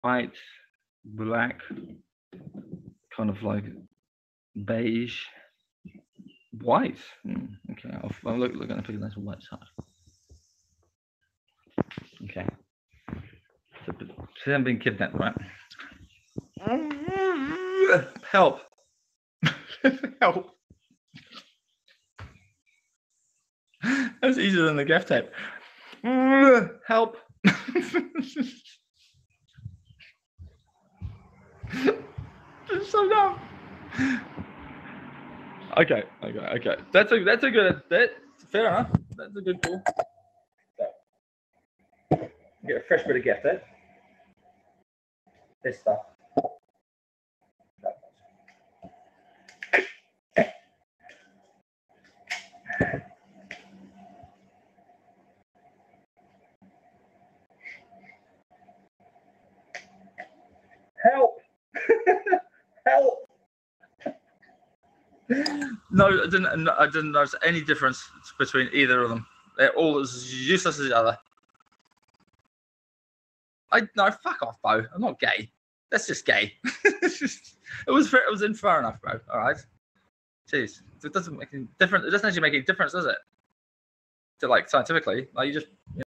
white, black, kind of like beige, white. Okay, I'm looking at a nice white side. Okay. So I'm being kidnapped, right? Help! Help! That's easier than the gaff tape. Help! It's so dumb. Okay. That's a good. Fair enough. That's a good call. Get a fresh bit of gaff tape. This stuff. Help! Help! No, I didn't notice any difference between either of them. They're all as useless as each other. No, fuck off, Bo. I'm not gay. That's just gay. it was in far enough, bro. All right. Jeez, it doesn't make any difference. It doesn't actually make any difference, does it? To like scientifically, like you just.